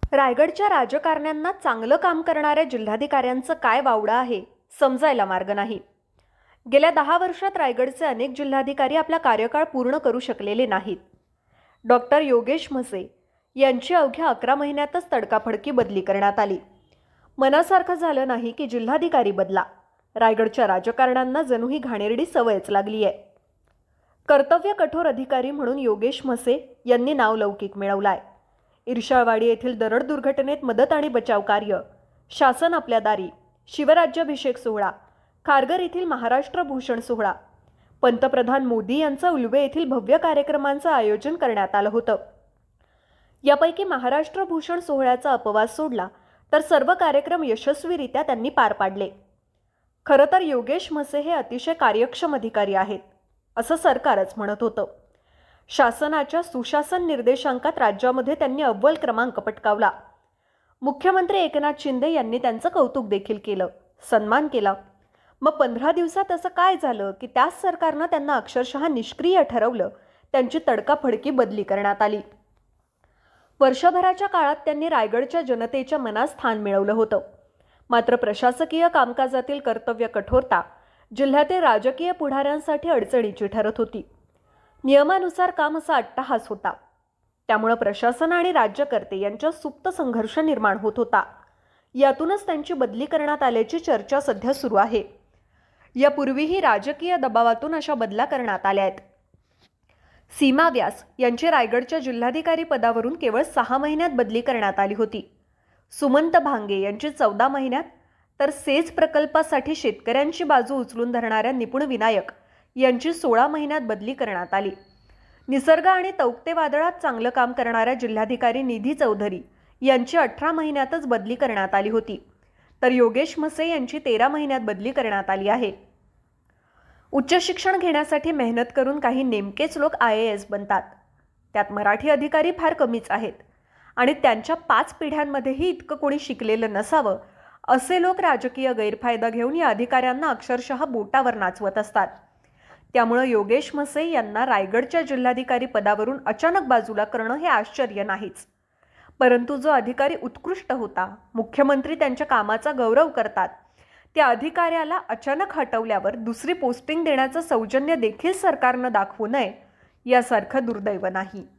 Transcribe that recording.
रायगडच्या राजकारण्यांना चांगलं काम करणाऱ्या जिल्हाधिकाऱ्यांचं काय वावडं आहे समजायला मार्ग नाही। गेल्या 10 वर्षात रायगडचे अनेक जिल्हाधिकारी आपला कार्यकाळ पूर्ण करू शकलेले नाहीत। डॉक्टर योगेश म्हसे यांची अवघ्या 11 महिन्यातच तडकाफडकी बदली करण्यात आली। मनासारखं झालं नाही की जिल्हाधिकारी बदला। रायगडच्या राजकारण्यांना जणू ही घाणेरडी सवयच लागली आहे। कर्तव्य कठोर अधिकारी म्हणून योगेश म्हसे यांनी नावलौकिक मिळवलाय। इर्शाळवाडी येथील दरड दुर्घटनेत मदत आणि बचाव कार्य, शासन आपल्या दारी, शिवराज्याभिषेक सोहळा, खारघर येथील महाराष्ट्र भूषण सोहळा, पंतप्रधान मोदी यांचा उल्वे येथील भव्य कार्यक्रमांचं आयोजन करण्यात आलं होतं। यापैकी महाराष्ट्र भूषण सोहळ्याचा अपवाद सोडला तर सर्व कार्यक्रम यशस्वीरित्या त्यांनी पार पाडले। खरं तर योगेश म्हसे हे अतिशय कार्यक्षम अधिकारी आहेत असं सरकारच म्हणत होतं। शासनाच्या सुशासन निर्देशांकात राज्यामध्ये त्यांनी अव्वल क्रमांक पटकावला। मुख्यमंत्री एकनाथ शिंदे यांनी त्यांचं कौतुक देखील केलं, सन्मान केला। मग 15 दिवसात असं काय झालं की त्याच सरकारनं त्यांना अक्षरशः निष्क्रिय ठरवलं, त्यांची तडकाफडकी बदली करण्यात आली। वर्षभराच्या काळात त्यांनी रायगडच्या जनतेच्या मनात स्थान मिळवलं होतं। मात्र प्रशासकीय कामकाजातील कर्तव्य कठोरता जिल्ह्यातील राजकीय पुढाऱ्यांसाठी अडचणीची ठरत होती। नियमानुसार काम असा अट्टाहास होता, त्यामुळे प्रशासन आणि राज्यकर्ते यांच्यात सुप्त संघर्ष निर्माण होत होता। यातूनच त्यांची बदली करण्यात आल्याची चर्चा सध्या सुरू आहे। यापूर्वीही राजकीय दबावातून अशा बदल्या करण्यात आल्या आहेत। सीमा व्यास यांची रायगडच्या जिल्हाधिकारी पदावरून केवळ 6 महिन्यात बदली करण्यात आली होती। सुमंत भांगे यांची 14 महिन्यात, तर सेच प्रकल्पासाठी शेतकऱ्यांची बाजू उचलून धरणाऱ्या निपुण विनायक यांची 16 महिन्यात बदली करण्यात आली। निसर्ग आणि तौक्ते वादळात चांगलं काम करणाऱ्या जिल्हाधिकारी निधी चौधरी यांची 18 महिन्यातच बदली करण्यात आली होती, तर योगेश म्हसे यांची 13 महिन्यात बदली करण्यात आली आहे। उच्च शिक्षण घेण्यासाठी मेहनत करून काही नेमकेच लोक IAS बनतात, त्यात मराठी अधिकारी फार कमीच आहेत आणि त्यांच्या 5 पिढ्यांमध्येही इतकं कोणी शिकलेलं नसावं असे लोक राजकीय गैरफायदा घेऊन या अधिकाऱ्यांना अक्षरशः बोटावर नाचवत असतात। त्यामुळे योगेश म्हसे यांना रायगडच्या जिल्हाधिकारी पदावरून अचानक बाजूला करणं हे आश्चर्य नाहीच। परंतु जो अधिकारी उत्कृष्ट होता, मुख्यमंत्री त्यांच्या कामाचा गौरव करतात, त्या अधिकाऱ्याला अचानक हटवल्यावर दुसरी पोस्टिंग देण्याचं सौजन्य देखील सरकारनं दाखवू नये यासारखं दुर्दैव नाही।